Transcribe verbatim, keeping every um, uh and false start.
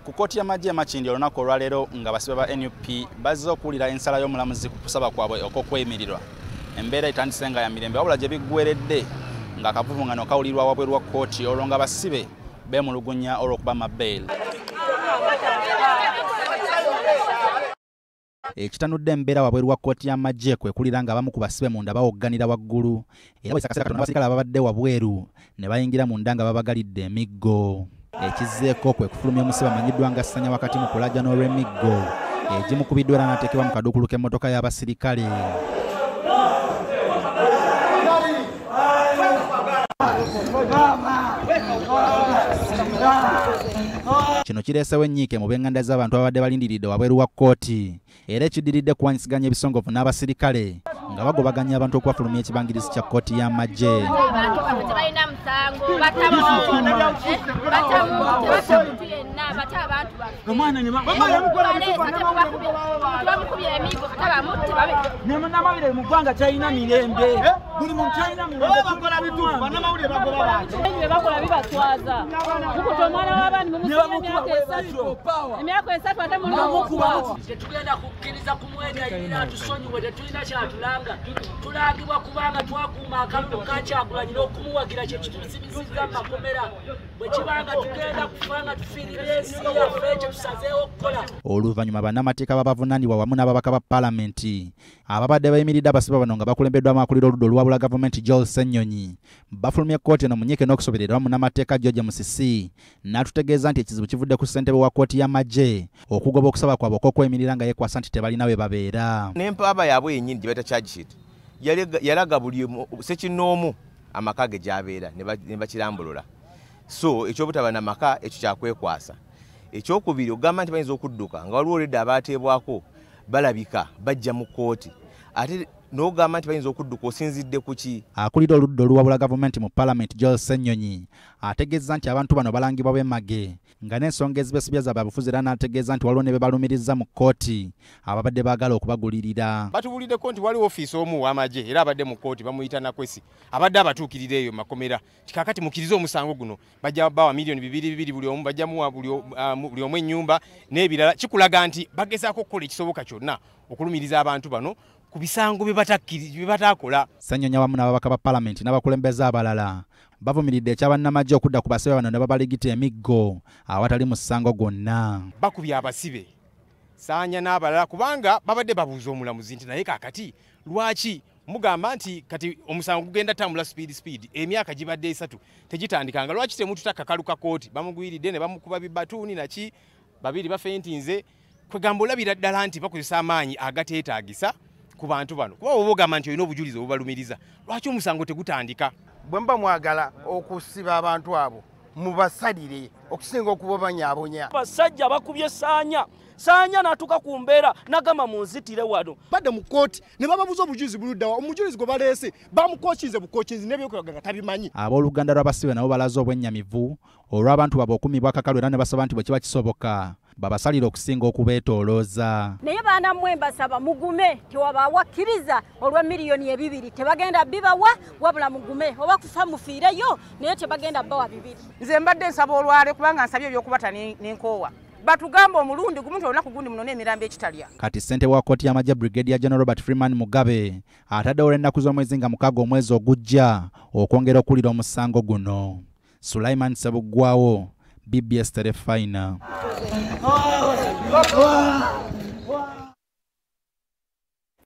Ku kkooti y'amagye e Makindye olunaku olwaleero nga abasibe ba N U P bazze okuwulira ensala y'omulamuzi ku kusaba kwabwe okw'okweyimirirwa. Embeera etandise nga ya mirembe wabula gye biggweeredde ng'akavuvungano kawulirwa wabweru wa kkooti olwo nga abasibe beemulugunya olw'okuba mabeeli. Ekitanudde embeera wabweru wa kkooti y'amagye kwe kulira nga abamu ku basibe munda bawogganira waggulu era bwe akaseera katono n'abasirikale ababadde wabweru ne bayingira munda nga babagalidde emiggo. Ekizzeeko kwe kufulumya omusibe amanyiddwa nga ssanya wakati mu kulajja n'olw'emiggo egimukubiddwa era n'ateekebwa mu kaduukulu k'emmotoka y'abasirikale. Kino kireesewo ennyiike mu b'enganda z'abantu ababadde balindiridde wabweru wa kkooti era ekiddiridde kuwanyisiganya ebisongovu n'abasirikale nga bagobaganya abantu okubafulumya ekibangirizi kya kkooti y'amagye. Tetugenda kukkiriza kumwegayirira tusonyiwe tetulina kyatulanga tulangibwa kubanga twakuuma akalulu kakyagulanyi n'okumuwagira kye kitusimisizza mu makomera bwe kibanga tugenda kufa nga tufiirira ensi yaffe ekyo tusazeewo okukola. Oluvannyuma bannamateeka babavunaanibwa wamu n'ababaka ba paalamenti ababadde bayimiridde abasibe bano nga bakulembeddwamu akulira oludda oluwabula gavumenti Joel Ssenyonyi bafulumya kkooti eno munyiike n'okusoberera munnamateeka George Musisi n'atutegeeza nti ekizibu kivudde ku ssentebe wa kkooti y'amagye okugoba okusaba kwabwe okw'okweyimirira nga yeekwasa nti tebalina we babeera. N'empaaba yaabwe yennyini gye bayita charge sheet yalaga buli ssekinnoomu amaka ge gy'abeera ne bakirambulula. So ekyobutaba n'amaka ekyo kyakwekwasa. Ekyokubiri ogamba nti bayinza okudduka nga waliwo olwedde abaateebwako balabika bajja mu kkooti ate n'ogamba nti bayinza okudduka osinzidde ku ki? Akulira oludda oluwabula gavumenti mu paalamenti Joel Ssenyonyi ategeeza nti abantu bano balangibwa b'emage nga n'ensonga ezibesibya za byabufuzi era n'ategeeza nti waliwo ne be balumiriza mu kkooti ababadde baagala okubagulirira. Batubuliddeko nti waliwo ofiisi omu w'amagye era abadde mu kkooti bamuyita Nakwesi abadde abatuukirira eyo makomera tikakati mukiriza omusango guno bajja bawa miliyoni bibiri bibiri buli omu bajja muwa buli omu ennyumba n'ebirala kikulaga nti bagezaako okukola ekisoboka kyonna okulumiriza abantu bano ku bisango bye bataakola. Ssenyonyi wamu n'ababaka ba paalamenti n'abakulembeze abalala bavumiridde ekyabannamagye okudda ku basibe bano ne babaligita emiggo awatali musango gwonna. Bakubye abasibe Saanya n'abalala kubanga babadde babuuza omulamuzi nti naye kaakati lwaki mugamba nti kati omusango gugenda tambula speed speed emyaka gibadde esatu tegitandikanga lwaki temututaka kaluka kooti bamugwiridde ne bamukuba bibatuuni naki babiri bafentinze kwegamba olabira ddala nti bakozesa amaanyi agateetaagisa ku bantu bano kuba oba ogamba nti olina obujulizi obubalumiriza lwaki omusango tegutandika? Bwe mba mwagala okusiba abantu abo mubasalire okusinga okubabanyaabonya. Basajja bakubye Saanya Saanya n'atuuka ku mbeera n'agamba munzitire wano badde mu kkooti ne bababuza obujulizi buluddawa omujulizi gwe baleese bamukokiize bukokiizi n'ebyokwega nga tabimanyi. Abooluganda lw'abasibe nabo balaze obwennyamivu olw'abantu baabwe okumibwa akakalu era ne basaba nti bwe kiba kisoboka babasalira okusinga okubeetoolooza. Naye baana mmwe mbasaba mugume tewabawakkiriza olwa miliyoni ebibiri tebagenda bibawa wabula mugume oba kufa mufiireyo naye tebagenda bawa bibiri. Nze mbadde nsaba olwale kubanga nsabye ebyokubata n'enkoowa batugamba omulundi gumu nti olunaku gundi muno n'emirambo ekitalya. Kati ssente wa kkooti y'amagye Brigadier General Robert Freeman Mugabe ataddewo olw'ennaku z'omwezi nga mukaaga omwezi ogujja okwongera okuwulira omusango guno. Sulaiman Sebuggwawo, B B S Terefayina.